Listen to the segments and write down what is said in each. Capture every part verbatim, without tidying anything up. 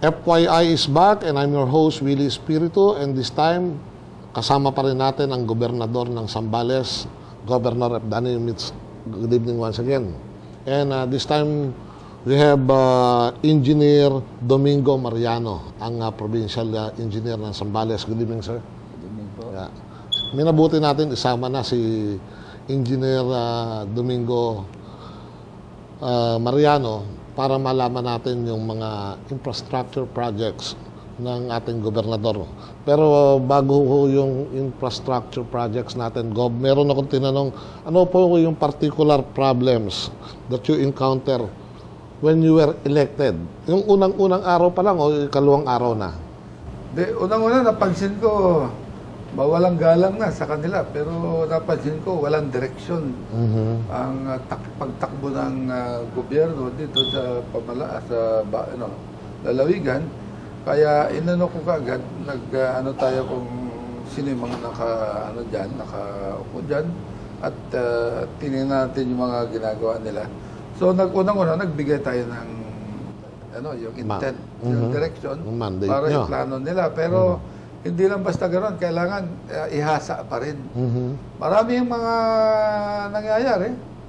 F Y I is back and I'm your host, Willie Espiritu, and this time, kasama pa rin natin ang gobernador ng Zambales, Governor F. Danny Mitz. Good evening once again. And uh, this time, we have uh, Engineer Domingo Mariano, ang uh, provincial uh, engineer ng Zambales. Good evening, sir. Good evening po. Yeah. Minabuti natin, isama na si Engineer uh, Domingo uh, Mariano para malaman natin yung mga infrastructure projects ng ating gobernador. Pero bago ho yung infrastructure projects natin, Gob, meron akong tinanong, ano po yung particular problems that you encounter when you were elected? Yung unang-unang araw pa lang o ikaluwang araw na? De, unang-una napansin ko, mawalang galang na sa kanila, pero napansin ko walang direksyon Mm-hmm. ang uh, tak pagtakbo ng uh, gobyerno dito sa pamala sa ba, ano, lalawigan. Kaya inano ko kaagad, nag uh, ano tayo kung sino yung mga naka ano diyan, nakaupo diyan, at uh, tingnan natin yung mga ginagawa nila. So nag-unang-una nagbigay tayo ng ano, yung intent, Ma yung mm-hmm. direction mandate para nyo. yung plano nila, pero mm-hmm. hindi lang basta ganoon, kailangan uh, ihasa pa rin. Mm-hmm. Marami yung mga nangyayari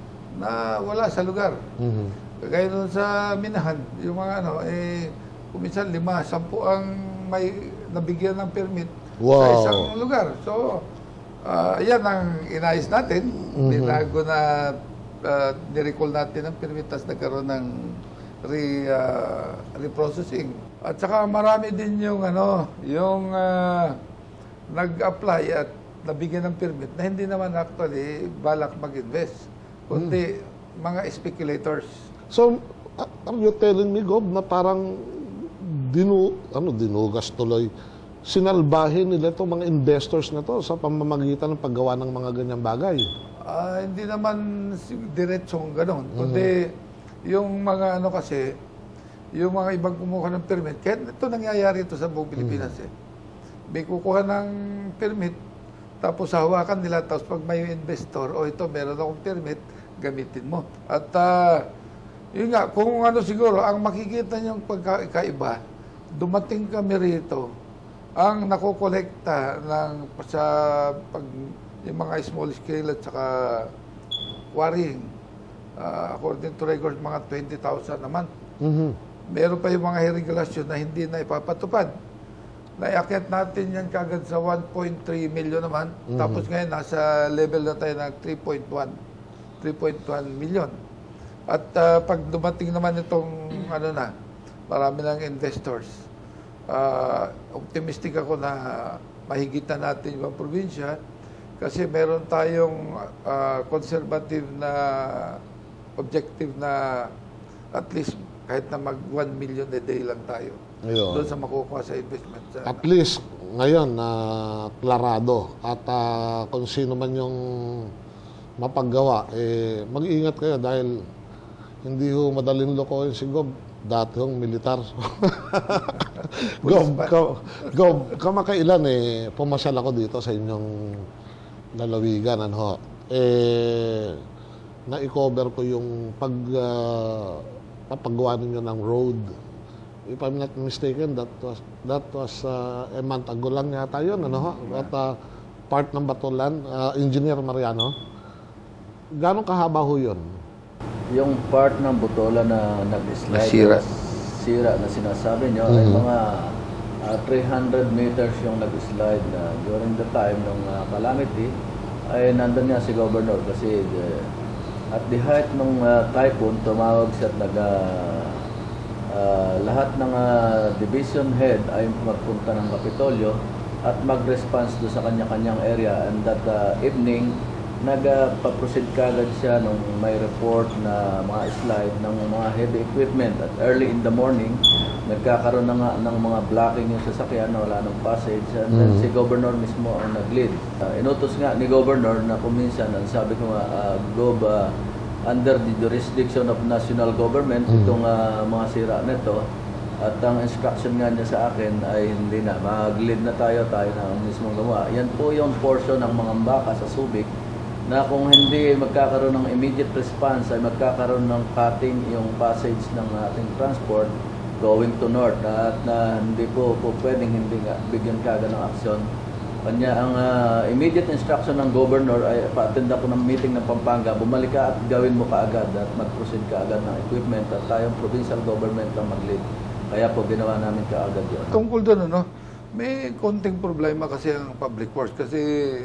na wala sa lugar. Mm-hmm. Kagaya doon sa Minahan, yung mga ano, eh, kuminsan lima, sampu ang may nabigyan ng permit Wow. sa isang lugar. So, uh, yan ang inayos natin. Mm-hmm. Binago na, uh, nirecall natin ang permit, tapos nagkaroon ng re, uh, reprocessing. At saka marami din yung ano, yung uh, nag-apply at nabigyan ng permit na hindi naman actually balak mag-invest, kundi hmm. mga speculators. So, are you telling me, Gob, na parang dinu, ano, dinugas tuloy, sinalbahin nila itong mga investors na to sa pamamagitan ng paggawa ng mga ganyang bagay? Uh, hindi naman diretsong gano'n, Mm-hmm. kundi yung mga ano kasi, yung mga ibang kumuha ng permit, kaya ito nangyayari ito sa buong Pilipinas eh. May kukuha ng permit, tapos hawakan nila, tapos pag may investor, o oh, ito meron akong permit, gamitin mo. At uh, yun nga, kung ano siguro, ang makikita niyong pagkaiba, dumating kami rito, ang nakokolekta ng, sa pag, yung mga small scale at saka quarrying, uh, according to records, mga twenty thousand naman. Mm-hmm. Meron pa yung mga regulasyon na hindi na ipapatupad. Naiakyat natin yan kagad sa one point three million naman. Mm-hmm. Tapos ngayon, nasa level na tayo ng three point one million. At uh, pag dumating naman itong ano na, marami ng investors, uh, optimistic ako na mahigitan natin yung probinsya kasi meron tayong uh, conservative na objective na at least kahit na mag one million a day lang tayo. Ayun. Doon sa makukuha sa investment. Sa at least, ngayon, na uh, klarado. At uh, kung sino man yung mapaggawa, eh, mag-iingat kayo dahil hindi ho madaling lokohin si Gob. Dati hong militar. Gob, ka, Gob, kamakailan eh, pumasyal ako dito sa inyong lalawigan. Ano, eh, na-cover ko yung pag... Uh, papagawa ninyo ng road. If I'm not mistaken, that was that was uh, a month ago lang yata yun, ano ho? At uh, part ng Batolan, uh, Engineer Mariano. Gano'ng kahaba ho yun? Yung part ng Batolan na nag-slide, Nasira. sira na sinasabi nyo, mm-hmm. ay mga uh, three hundred meters yung nag-slide na during the time ng uh, calamity, ay nandun nga si Governor kasi uh, at the height ng uh, typhoon, tumawag siya at nag, uh, uh, lahat ng uh, division head ay magpunta ng Kapitolyo at mag-response do sa kanya-kanyang area. And that uh, evening, nagpa-proceed kagad siya nung may report na mga slide ng mga heavy equipment. At early in the morning, nagkakaroon na nga ng mga blocking yung sasakyan, wala ng passage. And then mm-hmm. si Governor mismo ang nag-lead. Uh, inutos nga ni Governor na kuminsan, ang sabi ko nga, uh, Gob, uh, under the jurisdiction of national government, mm-hmm. itong uh, mga sira nito. At ang instruction nga niya sa akin ay hindi na, mag-lead na tayo, tayo na ang mismong gumawa. Yan po yung portion ng mga baka sa Subic na kung hindi magkakaroon ng immediate response ay magkakaroon ng cutting yung passage ng ating transport going to north at na hindi po, po pwedeng hindi nga bigyan kaagad ng aksyon. Kanya ang ah, immediate instruction ng governor ay pa-attend ako ng meeting ng Pampanga, bumalik ka at gawin mo kaagad at mag-proceed kaagad ng equipment at tayong provincial government ang mag-lead. Kaya po ginawa namin kaagad yun. Tungkol doon, ano, may konting problema kasi ang public works kasi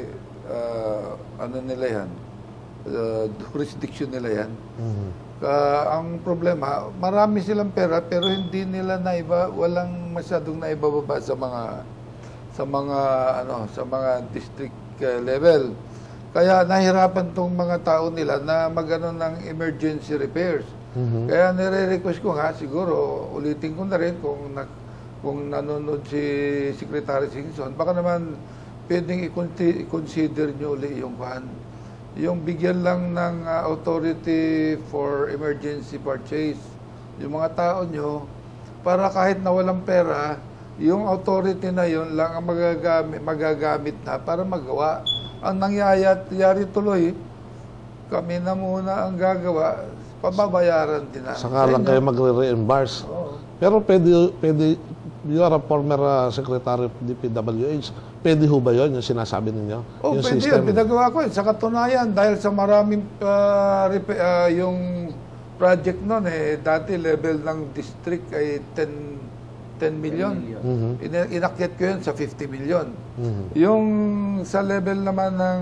ah, ano nila yan, uh, jurisdiction nila yan. Ah, ang problema, marami silang pera pero hindi nila naiba, walang masyadong naibababa sa mga sa mga ano, sa mga district uh, level. Kaya nahirapan tong mga tao nila na magano ng emergency repairs. Kaya nire-request ko nga siguro ulitin ko na rin kung na, kung nanonood si Secretary Singson, baka naman pwedeng i-consider nyo uli yung kan yung bigyan lang ng uh, authority for emergency purchase yung mga tao nyo para kahit na walang pera, yung authority na yun lang ang magagamit, magagamit na para magawa. Ang nangyayari tuloy, kami na muna ang gagawa, pababayaran din na. Saka lang kayo magre-reimburse. Oo. Pero pwede, pwede, you are a former uh, Secretary of D P W H. Pwede ho ba yun, yung sinasabi ninyo? Oh, yung pwede system? yun. Pinagawa ko yun. Sa katunayan, dahil sa maraming uh, repa- uh, yung project nun, eh, dati level ng district ay ten million. Mhm. Ina- inakyat ko yun sa fifty million. Mhm. Yung sa level naman ng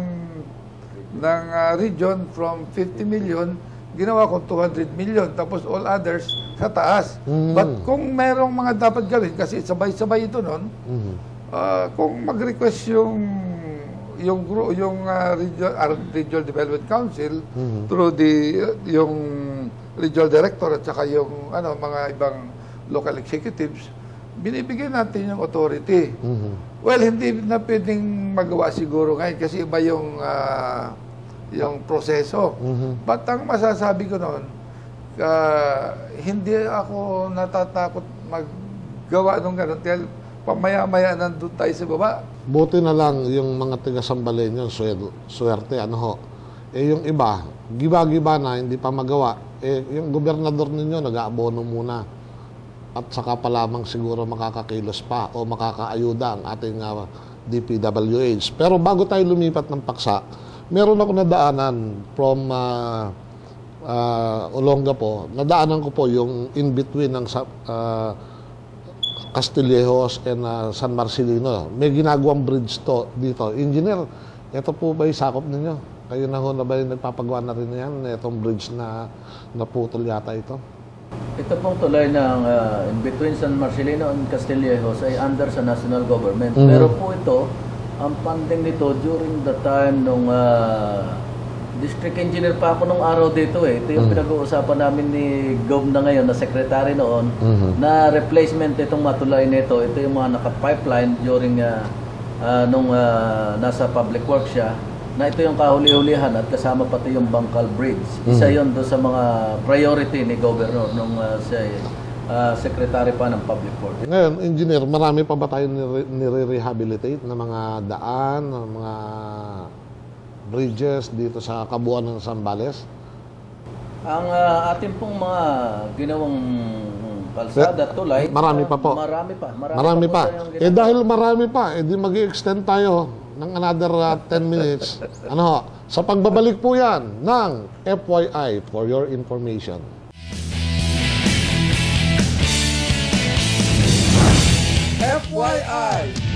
ng uh, region from fifty million, ginawa ko two hundred million. Tapos all others sa taas. Mhm. But kung merong mga dapat gawin, kasi sabay-sabay ito nun, Mhm. Ah, kung mag-request yung yung gru- yung uh, regional, uh, regional Development Council Mhm. through the uh, yung regional director at saka yung ano mga ibang local executives, binibigyan natin yung authority. Mhm. Well, hindi na pwedeng magawa siguro ngayon kasi iba yung ah, yung proseso. Mhm. But ang masasabi ko noon, ah, hindi ako natatakot maggawa ng ganun dahil pamaya-maya nandun tayo sa baba. Buti na lang yung mga taga-Sambaleño, swer- swerte, ano ho. Eh yung iba, giba-giba na, hindi pa magawa. Eh yung gobernador ninyo, nag-aabono muna. At saka pa lamang siguro makakakilos pa o makakaayuda ang ating uh, D P W H. Pero bago tayo lumipat ng paksa, meron ako nadaanan from uh, uh, Olongapo. Nadaanan ko po yung in-between ng sa- uh, Castillejos and uh, San Marcelino. May ginagawang bridge to dito. Engineer, ito po ba yung sakop ninyo? Kayo na ho na ba yung nagpapagawa na rin yan? Itong bridge na naputol yata ito? Ito pong tulay ng uh, in between San Marcelino and Castillejos ay under sa national government. Mhm. Pero po ito, ang funding nito during the time nung uh, district engineer pa ako nung araw dito eh. Ito yung Mhm. pinag-uusapan namin ni Gov na ngayon, na secretary noon, Mhm. na replacement itong matulay nito. Ito yung mga naka-pipeline during uh, uh, nung uh, nasa public works siya, na ito yung kahuli-hulihan at kasama pati yung Bangkal Bridge. Isa Mhm. yon do sa mga priority ni Governor nung uh, siya uh, secretary pa ng public works. Ngayon, engineer, marami pa ba tayo nire- nire-rehabilitate na mga daan, na mga bridges dito sa kabuuan ng Zambales? Ang uh, ating pong mga ginawang kalsada, tulay, Marami pa po. Marami pa. Marami, Marami po pa. tayong Eh ginagawa. dahil marami pa, eh di mag-extend tayo ng another uh, ten minutes. Ano ho? Sa pagbabalik po yan ng F Y I for your information. F Y I!